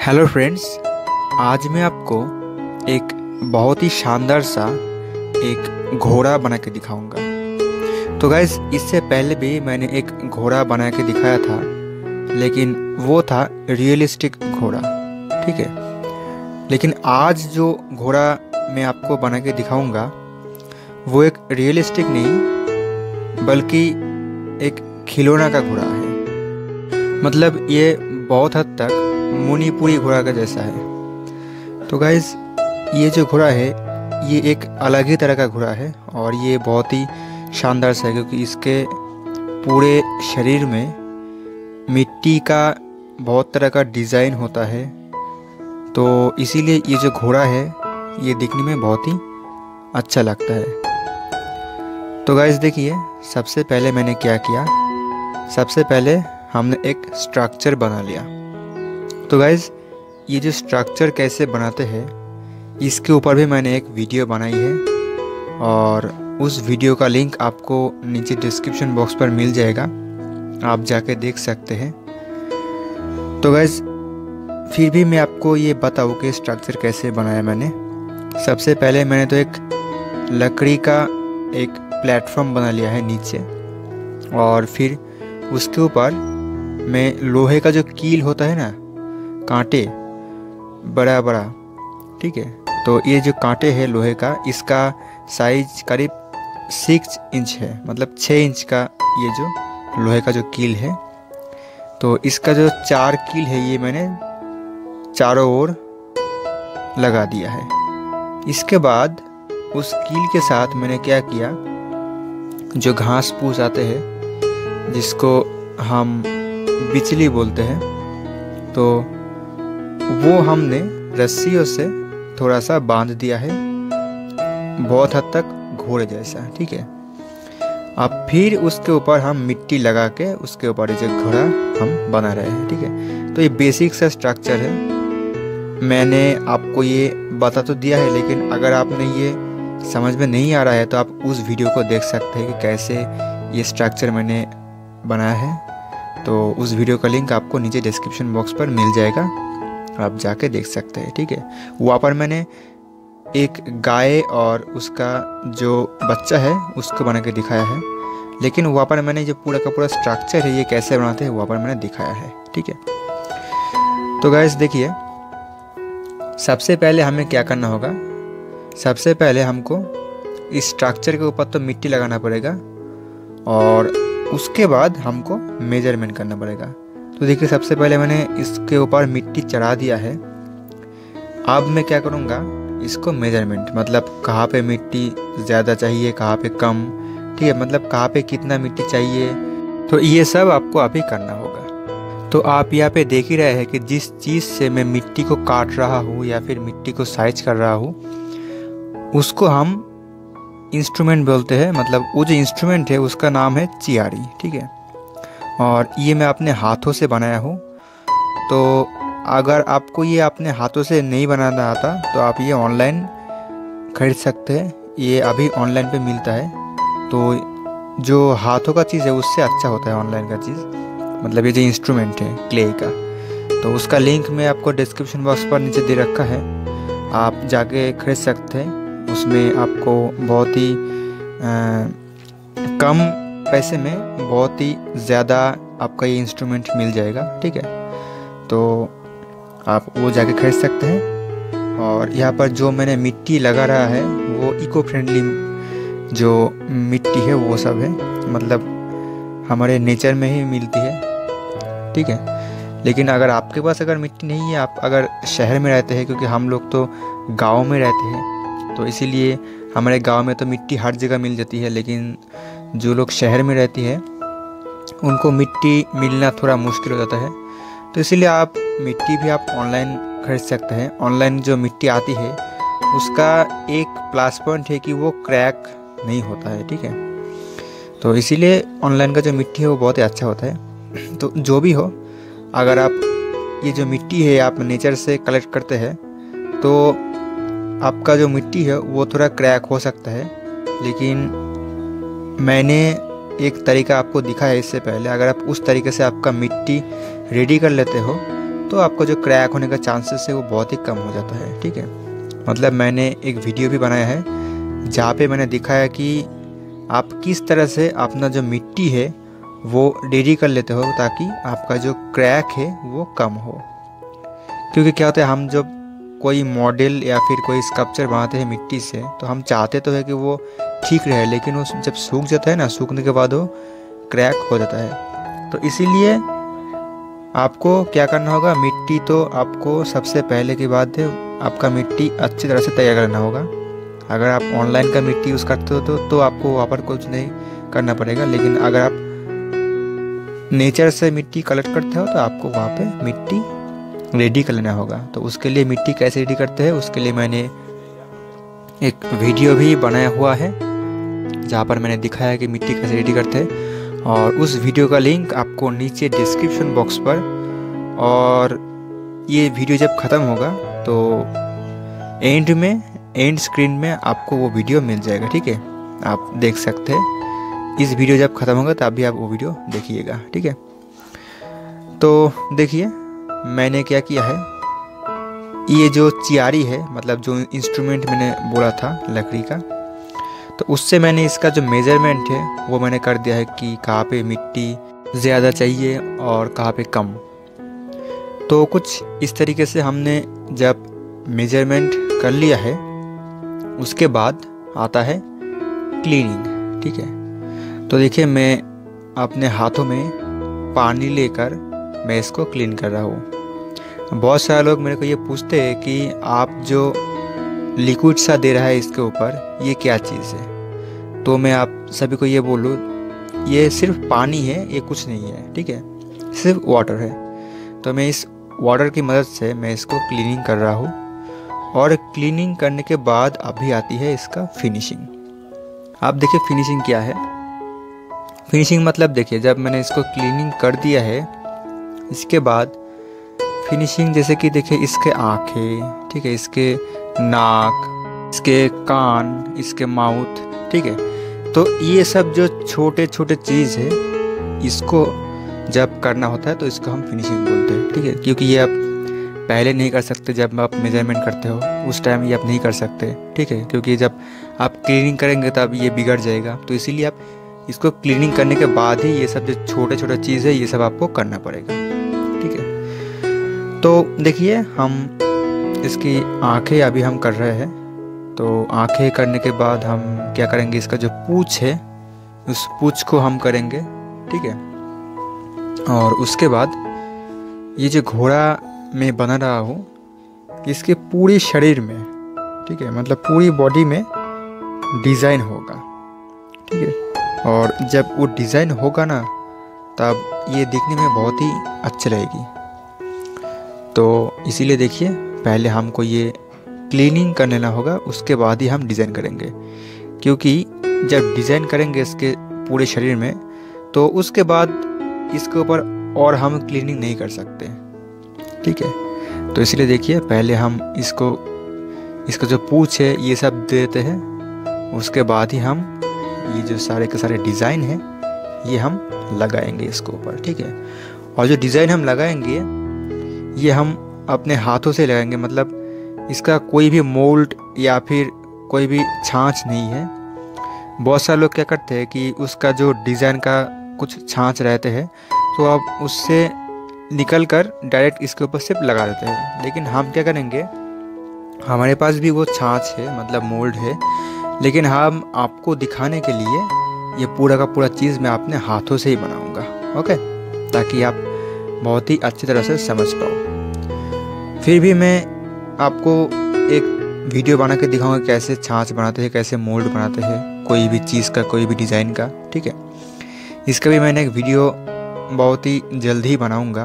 Hello friends, आज मैं आपको एक बहुत ही शानदार सा एक घोड़ा बना के दिखाऊंगा। तो गाइस, इससे पहले भी मैंने एक घोड़ा बना के दिखाया था, लेकिन वो था रियलिस्टिक घोड़ा, ठीक है। लेकिन आज जो घोड़ा मैं आपको बना के दिखाऊंगा वो एक रियलिस्टिक नहीं बल्कि एक खिलौना का घोड़ा है। मतलब ये बहुत हद तक मणिपुरी घोड़ा का जैसा है। तो गाइस, ये जो घोड़ा है ये एक अलग ही तरह का घोड़ा है और ये बहुत ही शानदार सा है, क्योंकि इसके पूरे शरीर में मिट्टी का बहुत तरह का डिज़ाइन होता है। तो इसीलिए ये जो घोड़ा है ये दिखने में बहुत ही अच्छा लगता है। तो गाइस देखिए, सबसे पहले मैंने क्या किया, सबसे पहले हमने एक स्ट्रक्चर बना लिया। तो गाइज़, ये जो स्ट्रक्चर कैसे बनाते हैं इसके ऊपर भी मैंने एक वीडियो बनाई है और उस वीडियो का लिंक आपको नीचे डिस्क्रिप्शन बॉक्स पर मिल जाएगा, आप जाके देख सकते हैं। तो गाइज़, फिर भी मैं आपको ये बताऊँ कि स्ट्रक्चर कैसे बनाया मैंने। सबसे पहले मैंने तो एक लकड़ी का एक प्लेटफॉर्म बना लिया है नीचे, और फिर उसके ऊपर मैं लोहे का जो कील होता है ना, कांटे बड़ा बड़ा, ठीक है। तो ये जो कांटे है लोहे का, इसका साइज करीब 6 इंच है, मतलब 6 इंच का ये जो लोहे का जो कील है। तो इसका जो 4 कील है ये मैंने चारों ओर लगा दिया है। इसके बाद उस कील के साथ मैंने क्या किया, जो घास फूस आते हैं जिसको हम बिचली बोलते हैं, तो वो हमने रस्सियों से थोड़ा सा बांध दिया है, बहुत हद तक घोड़े जैसा, ठीक है। अब फिर उसके ऊपर हम मिट्टी लगा के उसके ऊपर ये घोड़ा हम बना रहे हैं, ठीक है। तो ये बेसिक सा स्ट्रक्चर है, मैंने आपको ये बता तो दिया है, लेकिन अगर आपने ये समझ में नहीं आ रहा है तो आप उस वीडियो को देख सकते हैं कि कैसे ये स्ट्रक्चर मैंने बनाया है। तो उस वीडियो का लिंक आपको नीचे डिस्क्रिप्शन बॉक्स पर मिल जाएगा, आप जाके देख सकते हैं, ठीक है। वहाँ पर मैंने एक गाय और उसका जो बच्चा है उसको बना के दिखाया है, लेकिन वहाँ पर मैंने जो पूरा का पूरा स्ट्रक्चर है ये कैसे बनाते हैं वहाँ पर मैंने दिखाया है, ठीक है। तो गाइस देखिए, सबसे पहले हमें क्या करना होगा, सबसे पहले हमको इस स्ट्रक्चर के ऊपर तो मिट्टी लगाना पड़ेगा और उसके बाद हमको मेजरमेंट करना पड़ेगा। तो देखिए, सबसे पहले मैंने इसके ऊपर मिट्टी चढ़ा दिया है। अब मैं क्या करूँगा, इसको मेजरमेंट, मतलब कहाँ पे मिट्टी ज़्यादा चाहिए, कहाँ पे कम, ठीक है, मतलब कहाँ पे कितना मिट्टी चाहिए, तो ये सब आपको अभी करना होगा। तो आप यहाँ पे देख ही रहे हैं कि जिस चीज़ से मैं मिट्टी को काट रहा हूँ या फिर मिट्टी को साइज कर रहा हूँ उसको हम इंस्ट्रूमेंट बोलते हैं। मतलब वो जो इंस्ट्रूमेंट है उसका नाम है चियारी, ठीक है। और ये मैं अपने हाथों से बनाया हूँ। तो अगर आपको ये अपने हाथों से नहीं बनाना आता तो आप ये ऑनलाइन खरीद सकते हैं, ये अभी ऑनलाइन पे मिलता है। तो जो हाथों का चीज़ है उससे अच्छा होता है ऑनलाइन का चीज़, मतलब ये जो इंस्ट्रूमेंट है क्ले का, तो उसका लिंक मैं आपको डिस्क्रिप्शन बॉक्स पर नीचे दे रखा है, आप जाके खरीद सकते हैं। उसमें आपको बहुत ही कम पैसे में बहुत ही ज़्यादा आपका ये इंस्ट्रूमेंट मिल जाएगा, ठीक है। तो आप वो जाके खरीद सकते हैं। और यहाँ पर जो मैंने मिट्टी लगा रहा है वो इको फ्रेंडली जो मिट्टी है वो सब है, मतलब हमारे नेचर में ही मिलती है, ठीक है। लेकिन अगर आपके पास अगर मिट्टी नहीं है, आप अगर शहर में रहते हैं, क्योंकि हम लोग तो गांव में रहते हैं, तो इसीलिए हमारे गांव में तो मिट्टी हर जगह मिल जाती है, लेकिन जो लोग शहर में रहती है उनको मिट्टी मिलना थोड़ा मुश्किल हो जाता है। तो इसीलिए आप मिट्टी भी आप ऑनलाइन खरीद सकते हैं। ऑनलाइन जो मिट्टी आती है उसका एक प्लस पॉइंट है कि वो क्रैक नहीं होता है, ठीक है। तो इसीलिए ऑनलाइन का जो मिट्टी है वो बहुत ही अच्छा होता है। तो जो भी हो, अगर आप ये जो मिट्टी है आप नेचर से कलेक्ट करते हैं तो आपका जो मिट्टी है वो थोड़ा क्रैक हो सकता है, लेकिन मैंने एक तरीका आपको दिखाया है इससे पहले। अगर आप उस तरीके से आपका मिट्टी रेडी कर लेते हो तो आपका जो क्रैक होने का चांसेस है वो बहुत ही कम हो जाता है। ठीक है, मतलब मैंने एक वीडियो भी बनाया है जहाँ पे मैंने दिखाया कि आप किस तरह से अपना जो मिट्टी है वो रेडी कर लेते हो ताकि आपका जो क्रैक है वो कम हो। क्योंकि क्या होता है, हम जब कोई मॉडल या फिर कोई स्कल्पचर बनाते हैं मिट्टी से तो हम चाहते तो है कि वो ठीक रहे, लेकिन वो जब सूख जाता है ना, सूखने के बाद वो क्रैक हो जाता है। तो इसीलिए आपको क्या करना होगा, मिट्टी तो आपको सबसे पहले की बात है आपका मिट्टी अच्छी तरह से तैयार करना होगा। अगर आप ऑनलाइन का मिट्टी यूज़ करते हो तो आपको वहाँ पर कुछ नहीं करना पड़ेगा, लेकिन अगर आप नेचर से मिट्टी कलेक्ट करते हो तो आपको वहाँ पे मिट्टी रेडी कर लेना होगा। तो उसके लिए मिट्टी कैसे रेडी करते हैं उसके लिए मैंने एक वीडियो भी बनाया हुआ है जहाँ पर मैंने दिखाया कि मिट्टी कैसे रेडी करते हैं, और उस वीडियो का लिंक आपको नीचे डिस्क्रिप्शन बॉक्स पर, और ये वीडियो जब ख़त्म होगा तो एंड स्क्रीन में आपको वो वीडियो मिल जाएगा। ठीक है, आप देख सकते हैं। इस वीडियो जब ख़त्म होगा तब भी आप वो वीडियो देखिएगा। ठीक है, तो देखिए मैंने क्या किया है, ये जो चियारी है, मतलब जो इंस्ट्रूमेंट मैंने बोला था लकड़ी का, तो उससे मैंने इसका जो मेजरमेंट है वो मैंने कर दिया है कि कहाँ पे मिट्टी ज़्यादा चाहिए और कहाँ पे कम। तो कुछ इस तरीके से हमने जब मेजरमेंट कर लिया है उसके बाद आता है क्लीनिंग। ठीक है, तो देखिए मैं अपने हाथों में पानी लेकर मैं इसको क्लीन कर रहा हूँ। बहुत सारे लोग मेरे को ये पूछते हैं कि आप जो लिक्विड सा दे रहा है इसके ऊपर ये क्या चीज़ है, तो मैं आप सभी को ये बोलूँ ये सिर्फ पानी है, ये कुछ नहीं है। ठीक है, सिर्फ वाटर है। तो मैं इस वाटर की मदद से मैं इसको क्लीनिंग कर रहा हूँ, और क्लीनिंग करने के बाद अभी आती है इसका फिनिशिंग। आप देखिए फिनिशिंग क्या है। फिनिशिंग मतलब देखिए जब मैंने इसको क्लीनिंग कर दिया है इसके बाद फिनिशिंग, जैसे कि देखिए इसके आँखें, ठीक है, इसके नाक, इसके कान, इसके माउथ, ठीक है, तो ये सब जो छोटे छोटे चीज़ है इसको जब करना होता है तो इसको हम फिनिशिंग बोलते हैं। ठीक है, क्योंकि ये आप पहले नहीं कर सकते, जब आप मेजरमेंट करते हो उस टाइम ये आप नहीं कर सकते। ठीक है, क्योंकि जब आप क्लीनिंग करेंगे तब ये बिगड़ जाएगा, तो इसीलिए आप इसको क्लीनिंग करने के बाद ही ये सब जो छोटे छोटे चीज़ है ये सब आपको करना पड़ेगा। ठीक है, तो देखिए हम इसकी आंखें अभी हम कर रहे हैं। तो आंखें करने के बाद हम क्या करेंगे, इसका जो पूँछ है उस पूँछ को हम करेंगे। ठीक है, और उसके बाद ये जो घोड़ा मैं बना रहा हूँ इसके पूरे शरीर में, ठीक है, मतलब पूरी बॉडी में डिज़ाइन होगा। ठीक है, और जब वो डिज़ाइन होगा ना तब ये दिखने में बहुत ही अच्छी रहेगी। तो इसीलिए देखिए पहले हमको ये क्लीनिंग कर लेना होगा, उसके बाद ही हम डिज़ाइन करेंगे। क्योंकि जब डिज़ाइन करेंगे इसके पूरे शरीर में तो उसके बाद इसके ऊपर और हम क्लीनिंग नहीं कर सकते। ठीक है, तो इसलिए देखिए पहले हम इसका जो पूँछ है ये सब दे देते हैं, उसके बाद ही हम ये जो सारे के सारे डिज़ाइन है ये हम लगाएंगे इसके ऊपर। ठीक है, और जो डिज़ाइन हम लगाएंगे ये हम अपने हाथों से लगाएंगे, मतलब इसका कोई भी मोल्ड या फिर कोई भी छांच नहीं है। बहुत सारे लोग क्या करते हैं कि उसका जो डिज़ाइन का कुछ छांच रहते हैं तो आप उससे निकल कर डायरेक्ट इसके ऊपर सिर्फ लगा देते हैं, लेकिन हम क्या करेंगे, हमारे पास भी वो छांच है, मतलब मोल्ड है, लेकिन हम आपको दिखाने के लिए ये पूरा का पूरा चीज़ मैं अपने हाथों से ही बनाऊंगा। ओके, ताकि आप बहुत ही अच्छी तरह से समझ पाओ। फिर भी मैं आपको एक वीडियो बना के दिखाऊंगा कैसे छांच बनाते हैं, कैसे मोल्ड बनाते हैं कोई भी चीज़ का, कोई भी डिज़ाइन का। ठीक है, इसका भी मैंने एक वीडियो बहुत ही जल्द ही बनाऊंगा।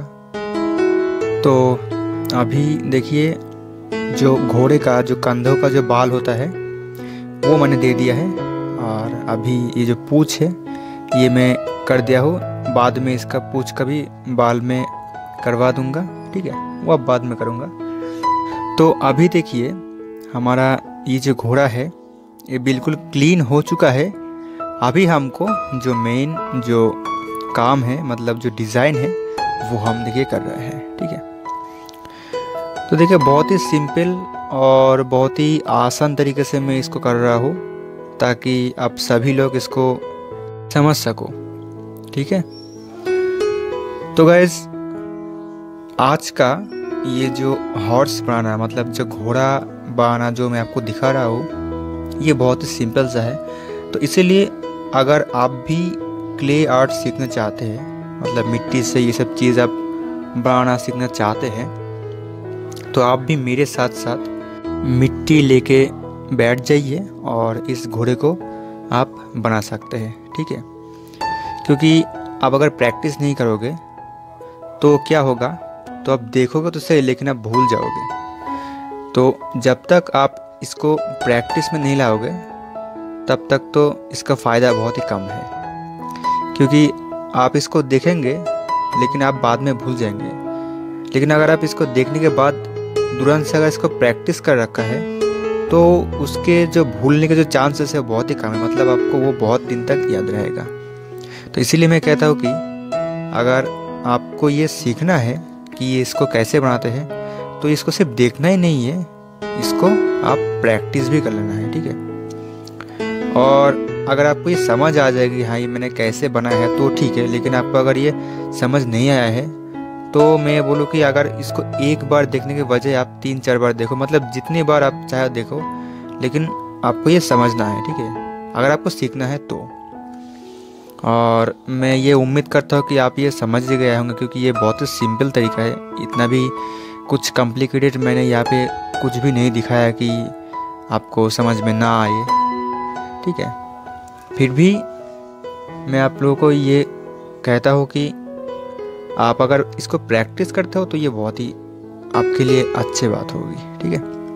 तो अभी देखिए जो घोड़े का जो कंधों का जो बाल होता है वो मैंने दे दिया है, और अभी ये जो पूँछ है ये मैं कर दिया हूँ। बाद में इसका पूँछ का भी बाल में करवा दूंगा। ठीक है, वो अब बाद में करूँगा। तो अभी देखिए हमारा ये जो घोड़ा है ये बिल्कुल क्लीन हो चुका है। अभी हमको जो मेन जो काम है, मतलब जो डिज़ाइन है वो हम देखिए कर रहे हैं। ठीक है, तो देखिए बहुत ही सिंपल और बहुत ही आसान तरीके से मैं इसको कर रहा हूँ ताकि आप सभी लोग इसको समझ सको। ठीक है, तो गाइस आज का ये जो हॉर्स बनाना मतलब जो घोड़ा बनाना जो मैं आपको दिखा रहा हूँ ये बहुत ही सिंपल सा है। तो इसीलिए अगर आप भी क्ले आर्ट सीखना चाहते हैं मतलब मिट्टी से ये सब चीज़ आप बनाना सीखना चाहते हैं तो आप भी मेरे साथ साथ मिट्टी लेके बैठ जाइए और इस घोड़े को आप बना सकते हैं। ठीक है, क्योंकि आप अगर प्रैक्टिस नहीं करोगे तो क्या होगा, तो आप देखोगे तो सही लेकिन आप भूल जाओगे। तो जब तक आप इसको प्रैक्टिस में नहीं लाओगे तब तक तो इसका फ़ायदा बहुत ही कम है, क्योंकि आप इसको देखेंगे लेकिन आप बाद में भूल जाएंगे। लेकिन अगर आप इसको देखने के बाद तुरंत से अगर इसको प्रैक्टिस कर रखा है तो उसके जो भूलने के जो चांसेस है बहुत ही कम है, मतलब आपको वो बहुत दिन तक याद रहेगा। तो इसीलिए मैं कहता हूँ कि अगर आपको ये सीखना है कि ये इसको कैसे बनाते हैं तो इसको सिर्फ देखना ही नहीं है, इसको आप प्रैक्टिस भी कर लेना है। ठीक है, और अगर आपको ये समझ आ जाएगी हाँ ये मैंने कैसे बनाया है तो ठीक है, लेकिन आपको अगर ये समझ नहीं आया है तो मैं बोलूँ कि अगर इसको एक बार देखने के बजाय आप 3-4 बार देखो, मतलब जितनी बार आप चाहे देखो, लेकिन आपको ये समझना है। ठीक है, अगर आपको सीखना है तो। और मैं ये उम्मीद करता हूँ कि आप ये समझ गए होंगे क्योंकि ये बहुत ही सिंपल तरीका है, इतना भी कुछ कॉम्प्लिकेटेड मैंने यहाँ पे कुछ भी नहीं दिखाया कि आपको समझ में ना आए। ठीक है, फिर भी मैं आप लोगों को ये कहता हूँ कि आप अगर इसको प्रैक्टिस करते हो तो ये बहुत ही आपके लिए अच्छी बात होगी। ठीक है,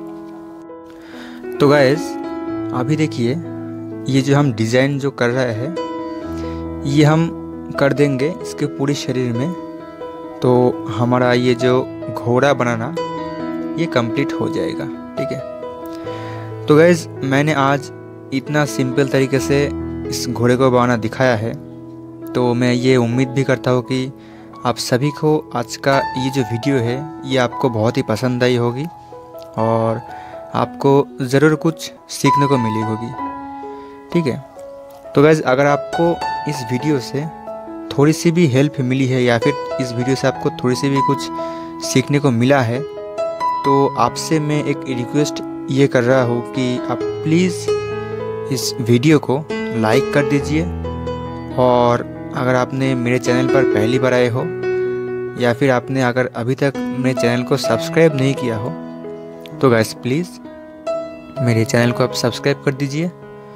तो गाइस अभी देखिए ये जो हम डिज़ाइन जो कर रहे हैं ये हम कर देंगे इसके पूरे शरीर में, तो हमारा ये जो घोड़ा बनाना ये कंप्लीट हो जाएगा। ठीक है, तो गाइस मैंने आज इतना सिंपल तरीके से इस घोड़े को बनाना दिखाया है, तो मैं ये उम्मीद भी करता हूँ कि आप सभी को आज का ये जो वीडियो है ये आपको बहुत ही पसंद आई होगी और आपको ज़रूर कुछ सीखने को मिली होगी। ठीक है, तो गाइस अगर आपको इस वीडियो से थोड़ी सी भी हेल्प मिली है या फिर इस वीडियो से आपको थोड़ी सी भी कुछ सीखने को मिला है तो आपसे मैं एक रिक्वेस्ट ये कर रहा हूँ कि आप प्लीज़ इस वीडियो को लाइक कर दीजिए, और अगर आपने मेरे चैनल पर पहली बार आए हो या फिर आपने अगर अभी तक मेरे चैनल को सब्सक्राइब नहीं किया हो तो गाइस प्लीज़ मेरे चैनल को आप सब्सक्राइब कर दीजिए,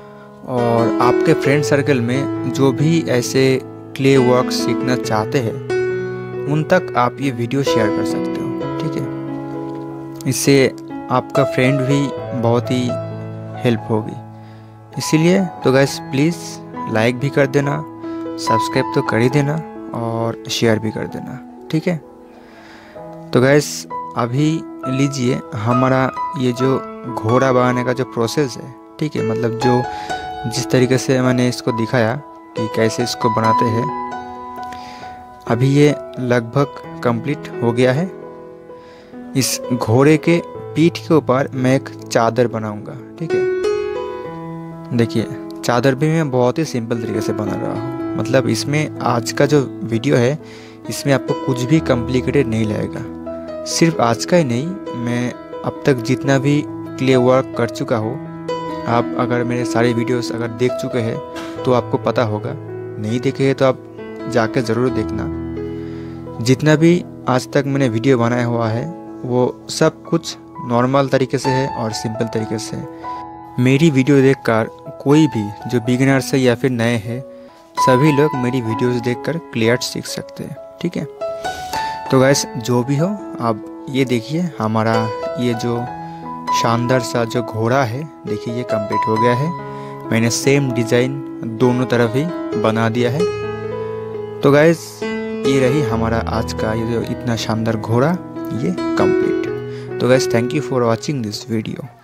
और आपके फ्रेंड सर्कल में जो भी ऐसे क्ले वर्क सीखना चाहते हैं उन तक आप ये वीडियो शेयर कर सकते हो। ठीक है, इससे आपका फ्रेंड भी बहुत ही हेल्प होगी। इसीलिए तो गाइस प्लीज़ लाइक भी कर देना, सब्सक्राइब तो कर ही देना और शेयर भी कर देना। ठीक है, तो गाइस अभी लीजिए हमारा ये जो घोड़ा बनाने का जो प्रोसेस है, ठीक है, मतलब जो जिस तरीके से मैंने इसको दिखाया कि कैसे इसको बनाते हैं, अभी ये लगभग कंप्लीट हो गया है। इस घोड़े के पीठ के ऊपर मैं एक चादर बनाऊंगा। ठीक है, देखिए चादर भी मैं बहुत ही सिंपल तरीके से बना रहा हूँ, मतलब इसमें आज का जो वीडियो है इसमें आपको कुछ भी कॉम्प्लिकेटेड नहीं लगेगा। सिर्फ आज का ही नहीं, मैं अब तक जितना भी क्ले वर्क कर चुका हूँ, आप अगर मेरे सारे वीडियोस अगर देख चुके हैं तो आपको पता होगा, नहीं देखे हैं तो आप जाके ज़रूर देखना। जितना भी आज तक मैंने वीडियो बनाया हुआ है वो सब कुछ नॉर्मल तरीके से है और सिंपल तरीके से है। मेरी वीडियो देखकर कोई भी जो बिगिनर्स है या फिर नए हैं सभी लोग मेरी वीडियोस देखकर क्ले आर्ट सीख सकते हैं। ठीक है, तो गाइस जो भी हो आप ये देखिए हमारा ये जो शानदार सा जो घोड़ा है, देखिए ये कंप्लीट हो गया है। मैंने सेम डिज़ाइन दोनों तरफ ही बना दिया है। तो गाइस ये रही हमारा आज का ये जो इतना शानदार घोड़ा, ये कंप्लीट। तो guys thank you for watching this video.